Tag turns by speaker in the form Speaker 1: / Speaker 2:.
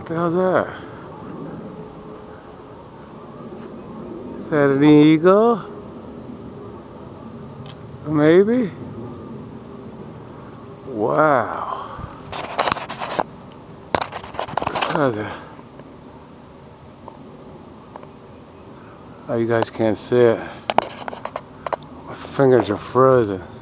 Speaker 1: the hell's that? Is that an eagle? Maybe? Wow. How's that? Oh, you guys can't see it. My fingers are frozen.